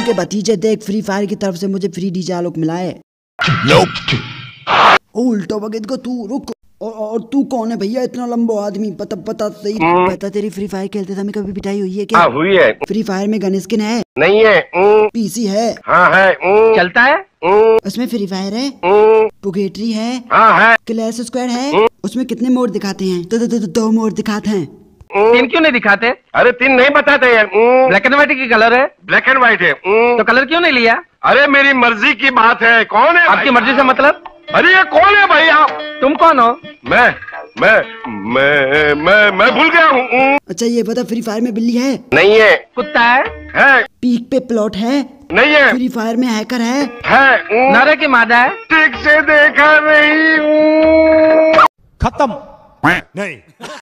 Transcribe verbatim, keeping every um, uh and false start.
के भतीजे देख, फ्री फायर की तरफ से मुझे फ्री डीजे आलोक मिला है। ओ उल्टा बगैर को तू रुक। और, और तू कौन है भैया, इतना लंबा आदमी? पता पता सही पता। तेरी फ्री फायर खेलते समय कभी पिटाई हुई है क्या? हाँ हुई है। फ्री फायर में गन स्किन है? नहीं है। पीसी है? हाँ है। चलता है? उसमें फ्री फायर है? पुगेट्री है? हाँ है। क्लैश स्क्वाड है? उसमें कितने मोड दिखाते हैं? तो दो, दो, दो, दो मोड दिखाते हैं। तीन क्यों नहीं दिखाते? अरे तीन नहीं बताते हैं। ब्लैक एंड व्हाइट की कलर है? ब्लैक एंड व्हाइट है। तो कलर क्यों नहीं लिया? अरे मेरी मर्जी की बात है। कौन है? आपकी मर्जी से मतलब? अरे ये कौन है भाई आप? तुम कौन हो? मैं मैं मैं मैं मैं भूल गया हूँ। अच्छा ये बता, फ्री फायर में बिल्ली है? नहीं है। कुत्ता है? है। पीक पे प्लॉट है? नहीं है। फ्री फायर में हैकर है? है। नारे की मादा है? ठीक से देखा नहीं। खत्म नहीं।